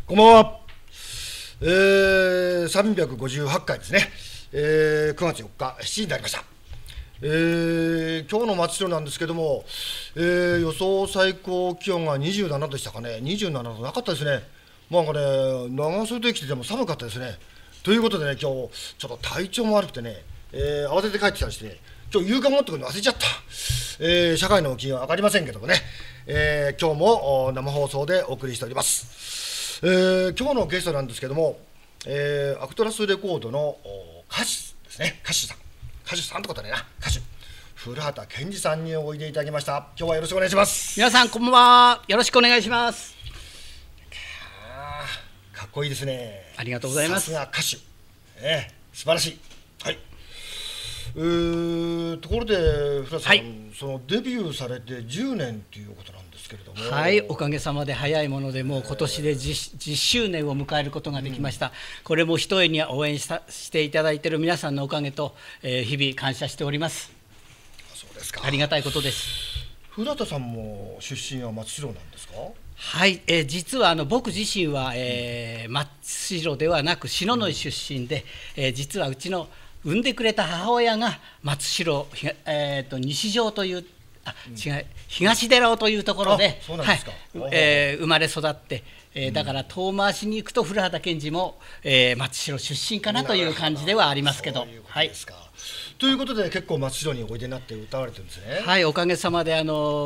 こんばんは。358回ですね。9月4日7時になりました。今日の松代なんですけども、予想最高気温が27でしたかね。27度なかったですね。なんかね、長袖着てても寒かったですね。ということでね、今日ちょっと体調も悪くてね、慌てて帰ってきたりしてね、今日夕刊持ってくるの忘れちゃった。社会の気温上がりませんけどもね、今日も生放送でお送りしております。今日のゲストなんですけども、アクトラスレコードの歌手ですね。歌手さんってことねな。歌手古畑健二さんにおいでいただきました。今日はよろしくお願いします。 皆さんこんばんは。よろしくお願いします。 かっこいいですね。 ありがとうございます。 さすが歌手、素晴らしい。はい。ところで古畑さん、はい、そのデビューされて10年ということなんですけれども、 はい、おかげさまで早いものでもう今年で 10周年を迎えることができました。これもひとえに応援していただいている皆さんのおかげと、日々感謝しております。 そうですか。 ありがたいことです。 古畑さんも出身は松代なんですか？ はい、実は僕自身は、松代ではなく篠ノ井出身で、実はうちの産んでくれた母親が松代、西条という東寺尾というところで、生まれ育って、だから遠回しに行くと古畑健二も、松代出身かなという感じではありますけど。はい。 ということで結構松代においでになって歌われてるんですね。 はい、おかげさまで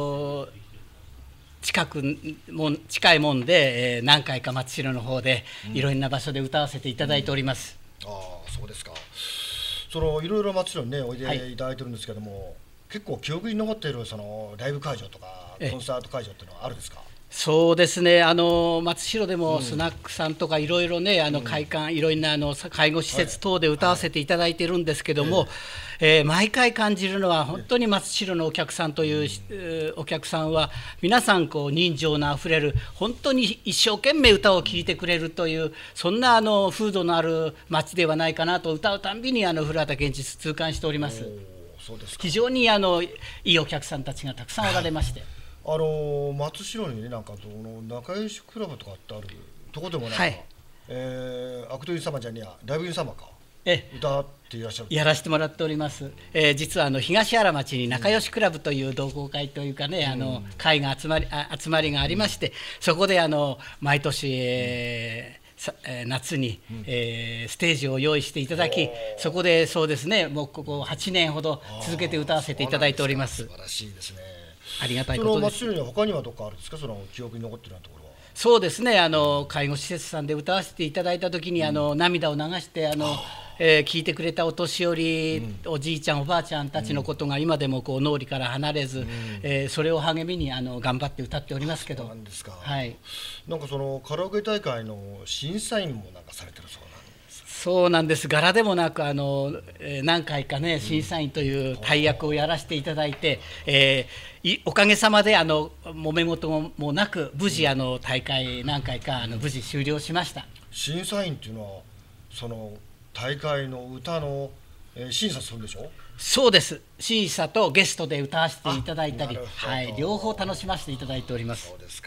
近いもんで、何回か松代の方でいろんな場所で歌わせていただいております。 そうですか。いろいろ松代にねおいでいただいてるんですけども、結構記憶に残っているそのライブ会場とかコンサート会場っていうのはあるんですか？ そうですね、松代でもスナックさんとかいろいろね、会館いろんな介護施設等で歌わせていただいているんですけども、毎回感じるのは本当に松代のお客さんというお客さんは皆さん人情のあふれる本当に一生懸命歌を聴いてくれるというそんな風土のある町ではないかなと歌うたんびに古畑健二痛感しております。 そうですか。 非常にいいお客さんたちがたくさんおられまして。 松代にねなんか仲良しクラブとかってあるとこでもなんか、アクトインサマーじゃねえやライブインサマーか歌っていらっしゃる。 やらせてもらっております。実は東原町に仲良しクラブという同好会というかね、会が集まりがありまして、そこで毎年、夏に、ステージを用意していただき、そこでそうですね、もうここ8年ほど続けて歌わせていただいております。 素晴らしいですね。 ありがたいことです。 松代には他にはどこかあるんですか、その記憶に残っているようなところは。 そうですね、介護施設さんで歌わせていただいた時に涙を流して聞いてくれたお年寄り、おじいちゃんおばあちゃんたちのことが今でも脳裏から離れず、それを励みに頑張って歌っておりますけど。 そうなんですか。 はい。 なんかそのカラオケ大会の審査員もなんかされてるそうなんです。 そうなんです。柄でもなく何回かね審査員という大役をやらせていただいて、おかげさまで揉め事もなく無事大会何回か無事終了しました。 審査員っていうのはその大会の歌の、審査するんでしょ？ そうです。審査とゲストで歌わせていただいたり、はい、両方楽しませていただいております。 そうですか。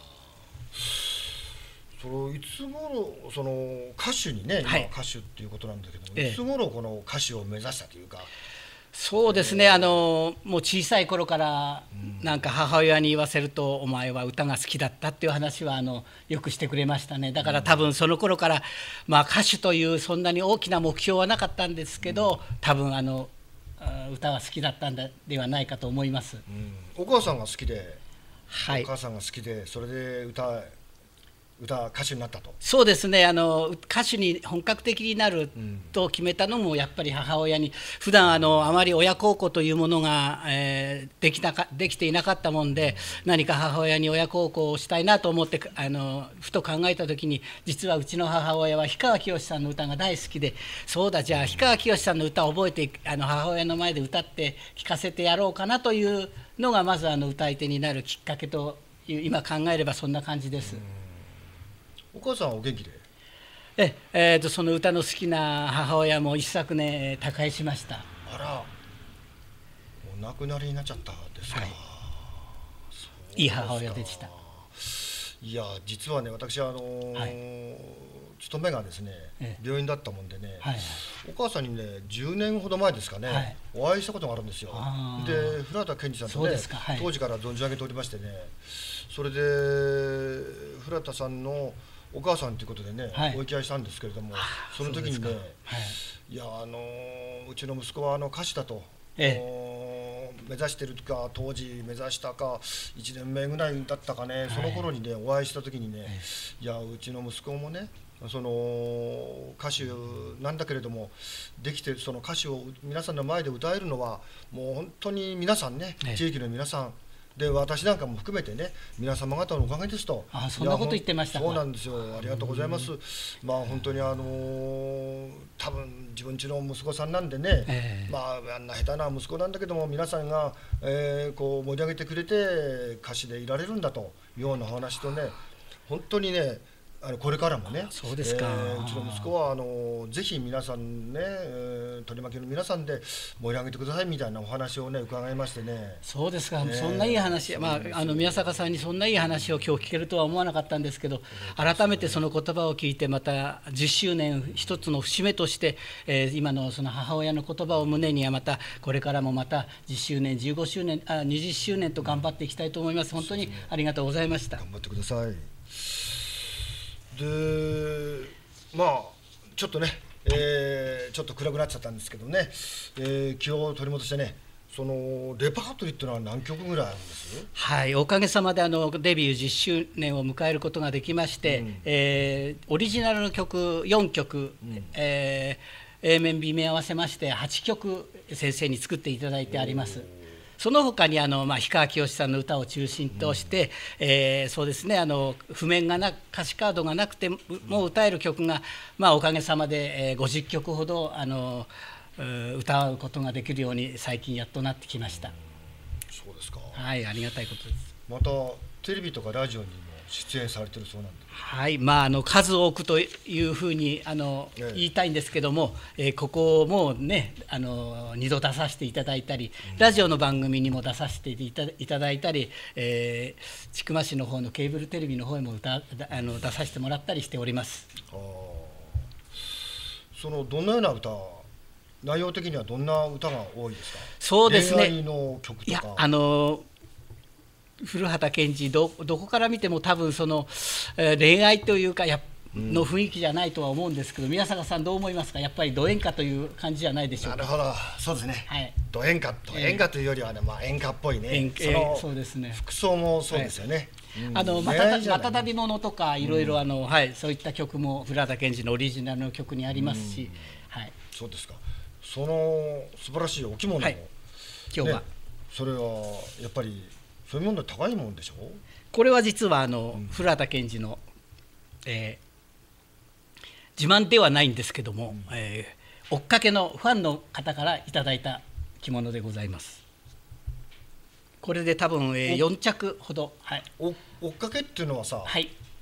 いつ頃その歌手にね、今歌手っていうことなんだけども、いつ頃この歌手を目指したというか。 そうですね、もう小さい頃からなんか母親に言わせると、お前は歌が好きだったっていう話はよくしてくれましたね。だから多分その頃から、歌手というそんなに大きな目標はなかったんですけど、多分歌は好きだったんではないかと思います。 お母さんが好きで、 はい、 お母さんが好きでそれで歌手になったと。そうですね、歌手に本格的になると決めたのもやっぱり母親に、普段あまり親孝行というものが、できていなかったもんで、何か母親に親孝行をしたいなと思ってふと考えた時に、実はうちの母親は氷川きよしさんの歌が大好きで、そうだ、じゃあ氷川きよしさんの歌を覚えて母親の前で歌って聴かせてやろうかなというのがまず歌い手になるきっかけという、今考えればそんな感じです。 お母さんはお元気で？ その歌の好きな母親も一昨年他界しました。 あら、お亡くなりになっちゃったですか。 いい母親でした。 いや実はね私勤めがですね、病院だったもんでね、お母さんにね10年ほど前ですかね、お会いしたことがあるんですよ。で古畑健二さんとね、当時から存じ上げておりましてね、それで古畑さんのお母さんということでね、お行き合いしたんですけれども、その時にね、いやうちの息子は歌手だと、目指してるとか、当時目指したか1年目ぐらいだったかね、その頃にねお会いした時にね、いやうちの息子もねその歌手なんだけれども、できてその歌手を皆さんの前で歌えるのはもう本当に皆さんね、地域の皆さんで私なんかも含めてね皆様方のおかげですと。 そんなこと言ってましたか。 そうなんですよ、ありがとうございます。まあ本当に多分自分家の息子さんなんでね、あんな下手な息子なんだけども皆さんが、こう盛り上げてくれて歌手でいられるんだというような話とね、本当にねこれからもね、 そうですか、 うちの息子はぜひ皆さんね、取り巻きの皆さんで盛り上げてくださいみたいなお話をね伺いましてね。 そうですか、そんないい話、宮坂さんにそんないい話を今日聞けるとは思わなかったんですけど、改めてその言葉を聞いてまた10周年一つの節目として、今のその母親の言葉を胸にはまたこれからもまた10周年15周年20周年と頑張っていきたいと思います。本当にありがとうございました。 頑張ってください。でちょっとね、ちょっと暗くなっちゃったんですけどね、気を取り戻してね、そのレパートリーっていうのは何曲ぐらいあるんです？ はい、おかげさまでデビュー10周年を迎えることができまして、オリジナルの曲4曲、A 面 B 面合わせまして8曲先生に作っていただいてあります。その他に氷川きよしさんの歌を中心として、そうですね、譜面が歌詞カードがなくても歌える曲が、おかげさまで50曲ほど歌うことができるように最近やっとなってきました。 そうですか。 はい、ありがたいことです。 またテレビとかラジオにも出演されてるそうなんで。 はい、数多くというふうに言いたいんですけども、ここもね2度出させていただいたり、ラジオの番組にも出させていただいたり、千曲市の方のケーブルテレビの方へも出させてもらったりしております。 どのような歌、内容的にはどんな歌が多いですか？ そうですね、 恋愛の曲とか。 古畑健二どこから見ても多分その、恋愛というかの雰囲気じゃないとは思うんですけど、宮坂さんどう思いますか？やっぱりド演歌という感じじゃないでしょうか。 なるほど、そうですね、ド演歌というよりはね、演歌っぽいね、 そうですね、 服装もそうですよね。 またたびものとかいろいろそういった曲も古畑健二のオリジナルの曲にありますし、 そうですか。その素晴らしいお着物を、今日はそれはやっぱりそういうもので高いもんでしょう？ これは実は古畑健二の、自慢ではないんですけども、追っかけのファンの方からいただいた着物でございます。これで多分、4着ほど、 追っかけっていうのはさ、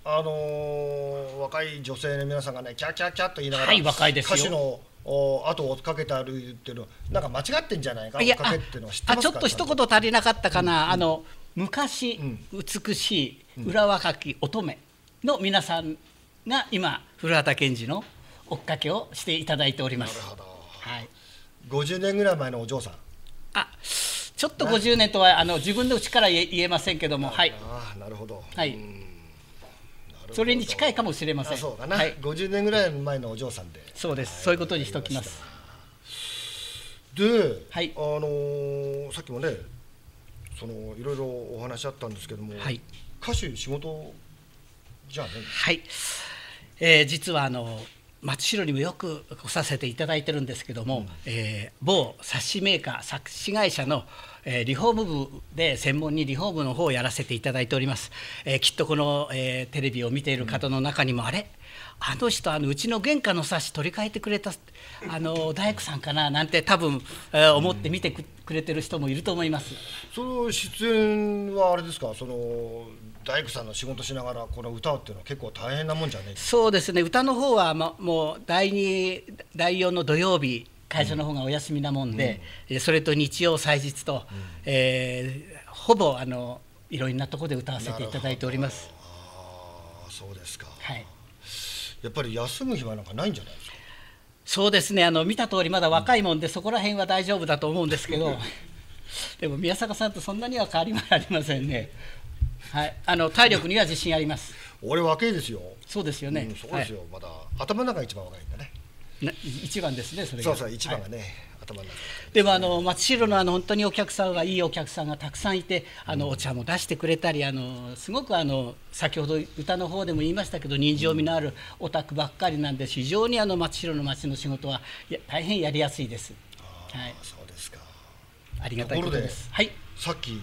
若い女性の皆さんがねキャーキャーキャーと言いながら、 若いですよ、 歌手の後を追っかけて歩いてるのなんか間違ってんじゃないか？追っかけっていうのは知ってますか？ ちょっと一言足りなかったかな。昔、美しい裏若き乙女の皆さんが今古畑健二の追っかけをしていただいております。 なるほど、50年ぐらい前のお嬢さん。 ちょっと50年とは自分のうちから言えませんけども、 なるほど、 それに近いかもしれません。 そうだな、50年ぐらい前のお嬢さんで。 そうです、そういうことにしておきます。 で、さっきもねいろいろお話あったんですけども、歌手仕事じゃね。 実は松代にもよく来させていただいてるんですけども、某冊子メーカー冊子会社のリフォーム部で専門にリフォームの方をやらせていただいております。きっとこの、テレビを見ている方の中にも、あの人うちの原価の冊子取り替えてくれた大工さんかななんて多分、思って見てくれてる人もいると思います。 その出演はあれですか、大工さんの仕事しながらこの歌うっていうのは結構大変なもんじゃないですか？ そうですね、歌の方は、もう第2第4の土曜日会社の方がお休みなもんで、それと日曜祭日と、ほぼいろんなところで歌わせていただいております。 そうですか。 はい、 やっぱり休む暇なんかないんじゃないですか。 そうですね、見た通りまだ若いもんで、そこら辺は大丈夫だと思うんですけどでも宮坂さんとそんなには変わりはありませんね。はい、体力には自信あります。 俺若いですよ。 そうですよね。 そうですよ、まだ頭の中が一番若いんだね。 一番ですね、それが。 そうそう、一番がね、頭の中。 でも松代の本当にお客さんはいいお客さんがたくさんいて、お茶も出してくれたり、すごく先ほど歌の方でも言いましたけど、人情味のあるお宅ばっかりなんで、非常に松代の町の仕事は大変やりやすいです。はい、 そうですか。 ありがたいことです。はい、 さっき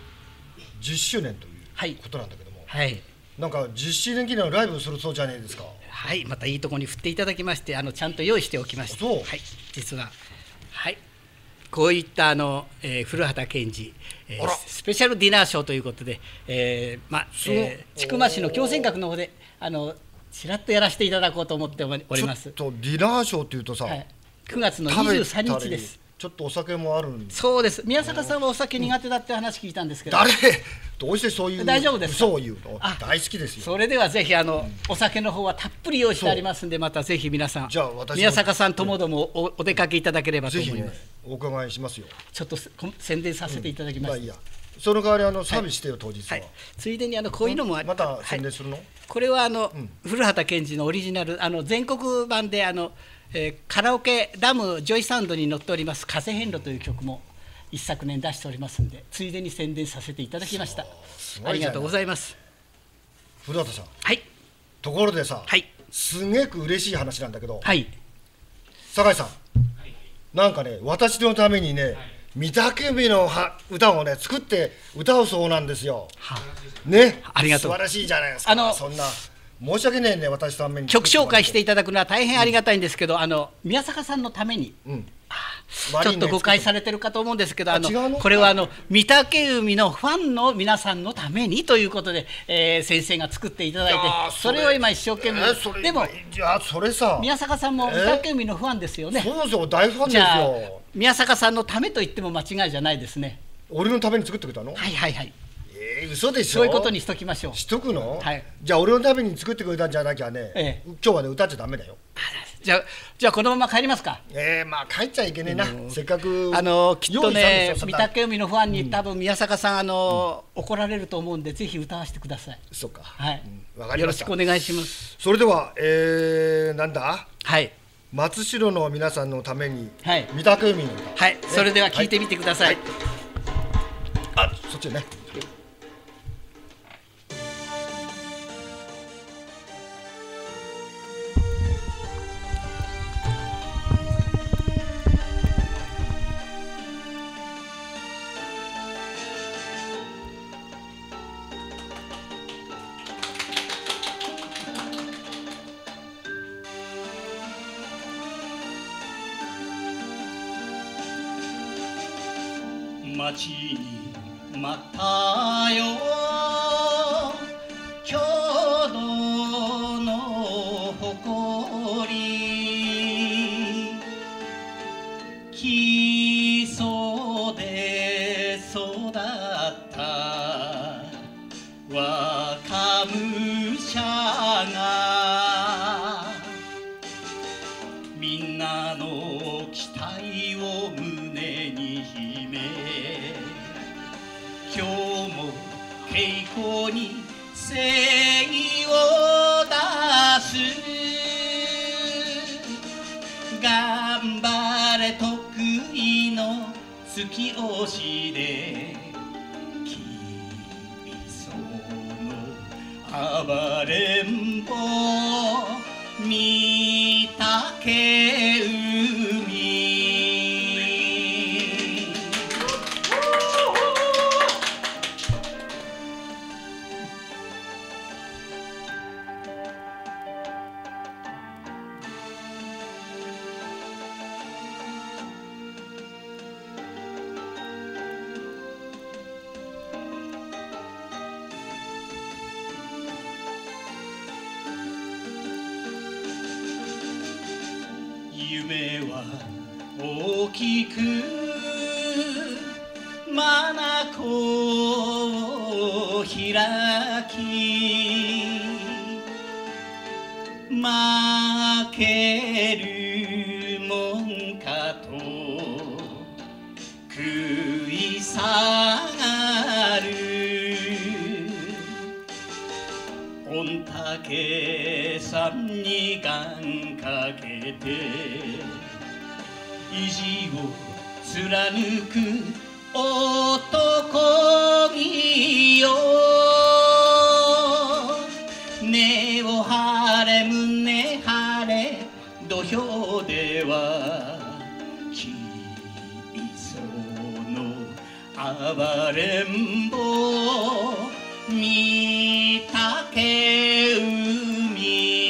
10周年ということなんだけども、 はい、 なんか10周年記念のライブするそうじゃないですか。 はい、またいいところに振っていただきまして、ちゃんと用意しておきました。はい、実は、はい、こういった古畑健二、スペシャルディナーショーということで、千曲市の共選閣の方でちらっとやらせていただこうと思っております。 ちょっとディナーショーっていうとさ、 はい、9月の23日です。 ちょっとお酒もあるんで。 そうです。宮坂さんはお酒苦手だって話聞いたんですけど。 誰どうしてそういう大丈夫ですか。 嘘を言うの。大好きですよ。 それではぜひお酒の方はたっぷり用意してありますんで、またぜひ皆さん宮坂さんともどもお出かけいただければと思います。 ぜひお伺いしますよ。 ちょっと宣伝させていただきます。 いや、その代わりサービスしてよ当日は。 ついでにこういうのもまた宣伝するの。 これは古畑健二のオリジナル全国版でカラオケダムジョイサウンドに載っております「風変路」という曲も一昨年出しておりますんで、ついでに宣伝させていただきました。ありがとうございます。 古畑さん。 はい。 ところでさ、 はい、 すげく嬉しい話なんだけど、 はい、 酒井さん、なんかね、私のためにね、御嶽海の歌をね作って歌うそうなんですよ。ね、 ありがとう。 素晴らしいじゃないですか。そんな申し訳ねえね、私のために曲紹介していただくのは大変ありがたいんですけど、宮坂さんのために、ちょっと誤解されてるかと思うんですけど、これは御嶽海のファンの皆さんのためにということで、先生が作っていただいて、それを今一生懸命。でもそれさ、 宮坂さんも御嶽海のファンですよね。 そうそう、大ファンですよ。 宮坂さんのためと言っても間違いじゃないですね。 俺のために作ってくれたの。 はいはいはい。 嘘でしょ。 そういうことにしときましょう。 しとくの。 はい。 じゃあ俺のために作ってくれたんじゃなきゃね、今日はね歌っちゃダメだよ。 じゃあこのまま帰りますか。 まあ帰っちゃいけねえな。せっかくきっとね、御嶽海のファンに多分宮坂さん怒られると思うんで、ぜひ歌わせてください。 そうか。 はい。 わかりました。 よろしくお願いします。 それではなんだ。 はい。 松代の皆さんのために、御嶽海の歌。 はい。それでは聞いてみてください。 あ、そっちね。 待ちに待ったよ郷土の誇り、基礎で育った若武者がみんなの期待を胸に秘め、今日も稽古に精を出す。頑張れ得意の突き押しで君その暴れん坊御嶽海。夢は大きく眼を開き、 負けるもんかと食い下がる御嶽山に願かけて意地を貫く男気よ根を張れ胸張れ土俵ではきそうの暴れん坊御嶽海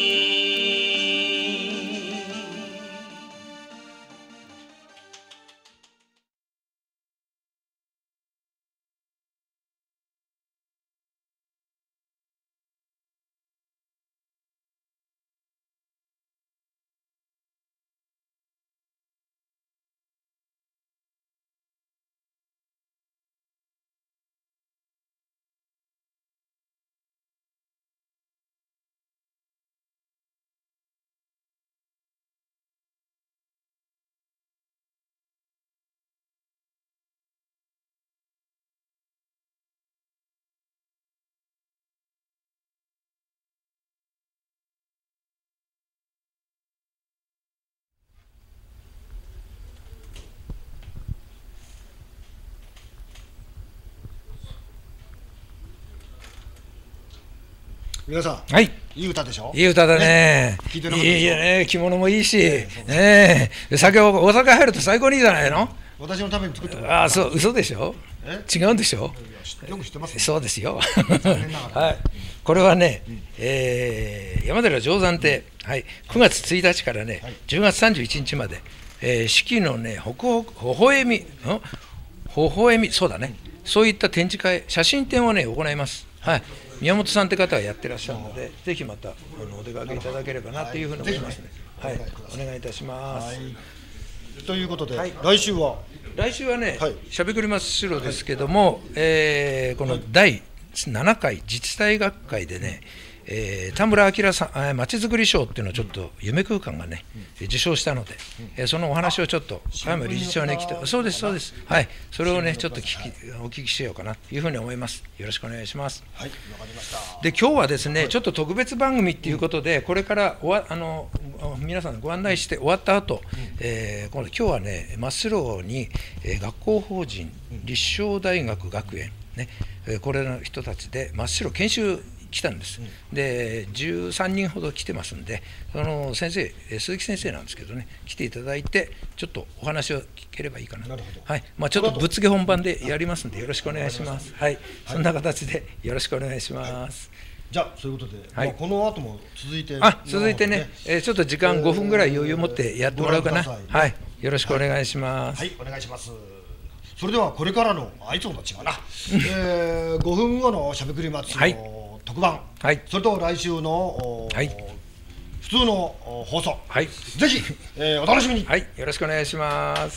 皆さん、 はい、 いい歌でしょ。 いい歌だね。 聞いてなかったでしょ。 いいよね、着物もいいし、ねえ、お酒入ると最高にいいじゃないの。 私のために作ってもらった。 ああ、そう、嘘でしょ。違うんでしょ。 よく知ってますね。 そうですよ。はい、これはね、山寺定山亭、はい、9月1日からね、10月31日まで、四季のね、微笑み、そうだね、そういった展示会、写真展をね、行います。はい、宮本さんって方がやってらっしゃるので、ぜひまたお出かけいただければなというふうに思いますね。はい、お願いいたします。 ということで、来週はね、しゃべくり真っ白ですけども、この第7回自治体学会でね、田村明さんまちづくり賞っていうのをちょっと夢空間がね、受賞したので、そのお話をちょっと加山理事長に来て、そうです、はい、それをね、ちょっとお聞きしようかなというふうに思います。よろしくお願いします。 はい、わかりました。 で、今日はですね、ちょっと特別番組っていうことで、これから皆さんご案内して終わった後、今日はね、真っ白に、学校法人立正大学学園ね、これの人たちで真っ白研修来たんです。で、13人ほど来てますんで、その先生、鈴木先生なんですけどね、来ていただいて、ちょっとお話を聞ければいいかな。はい、ちょっとぶっつけ本番でやりますんで、よろしくお願いします。はい、そんな形でよろしくお願いします。 じゃあ、そういうことで、この後も続いてね、 ちょっと時間5分ぐらい余裕を持ってやってもらうかな。はい、よろしくお願いします。 はい、お願いします。それではこれからのいつもと違うな、5分後のしゃべくり祭りの特番、それと来週の普通の放送、ぜひお楽しみに。 はい、よろしくお願いします。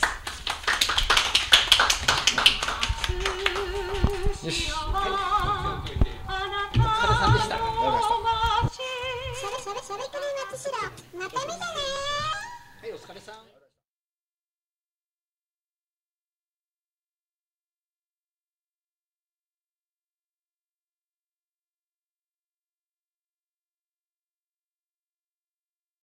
よし。お疲れさんでした。 しゃべくり松代、また見てね。